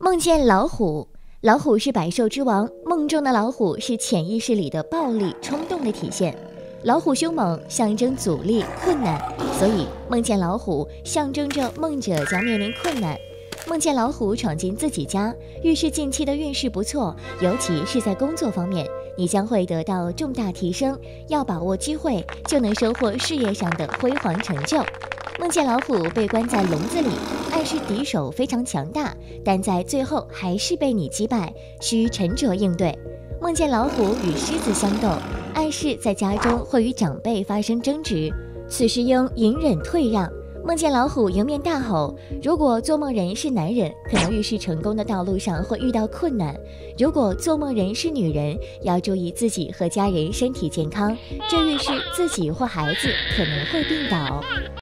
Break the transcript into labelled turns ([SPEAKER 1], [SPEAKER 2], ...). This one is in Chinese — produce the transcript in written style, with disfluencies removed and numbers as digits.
[SPEAKER 1] 梦见老虎，老虎是百兽之王，梦中的老虎是潜意识里的暴力冲动的体现。老虎凶猛，象征阻力困难，所以梦见老虎象征着梦者将面临困难。梦见老虎闯进自己家，预示近期的运势不错，尤其是在工作方面，你将会得到重大提升，要把握机会，就能收获事业上的辉煌成就。梦见老虎被关在笼子里，暗示敌手非常强大，但在最后还是被你击败，需沉着应对。梦见老虎与狮子相斗，暗示在家中会与长辈发生争执，此时应隐忍退让。梦见老虎迎面大吼，如果做梦人是男人，可能预示成功的道路上会遇到困难；如果做梦人是女人，要注意自己和家人身体健康，这预示自己或孩子可能会病倒。